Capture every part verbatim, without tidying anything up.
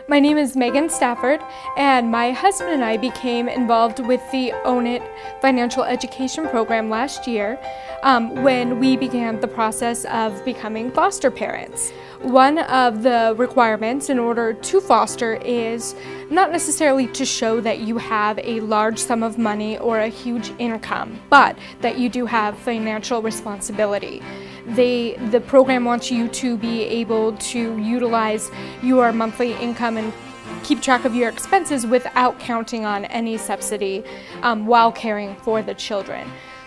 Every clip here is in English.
My name is Megan Stafford, and my husband and I became involved with the Own It financial education program last year um, when we began the process of becoming foster parents. One of the requirements in order to foster is not necessarily to show that you have a large sum of money or a huge income, but that you do have financial responsibility. They, the program wants you to be able to utilize your monthly income and keep track of your expenses without counting on any subsidy um, while caring for the children.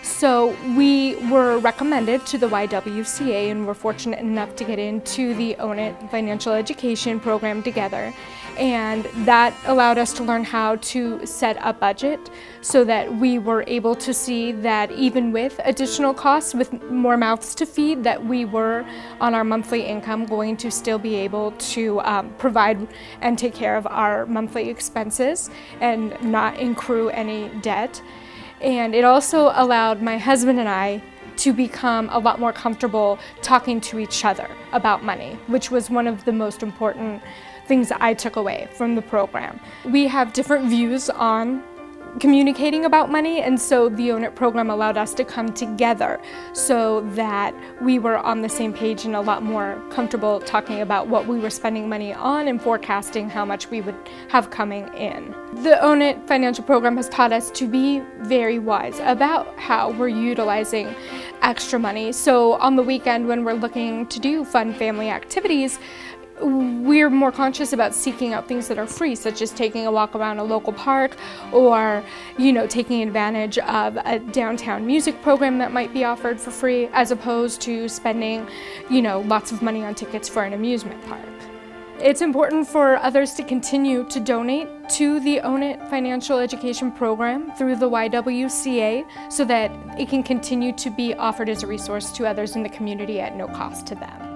So we were recommended to the Y W C A and were fortunate enough to get into the Own It financial education program together. And that allowed us to learn how to set a budget so that we were able to see that even with additional costs, with more mouths to feed, that we were on our monthly income going to still be able to um, provide and take care of our monthly expenses and not accrue any debt. And it also allowed my husband and I to become a lot more comfortable talking to each other about money, which was one of the most important things that I took away from the program. We have different views on communicating about money, and so the Own It program allowed us to come together so that we were on the same page and a lot more comfortable talking about what we were spending money on and forecasting how much we would have coming in. The Own It financial program has taught us to be very wise about how we're utilizing extra money. So on the weekend when we're looking to do fun family activities, we're more conscious about seeking out things that are free, such as taking a walk around a local park or, you know, taking advantage of a downtown music program that might be offered for free, as opposed to spending, you know, lots of money on tickets for an amusement park. It's important for others to continue to donate to the Own It financial education program through the Y W C A so that it can continue to be offered as a resource to others in the community at no cost to them.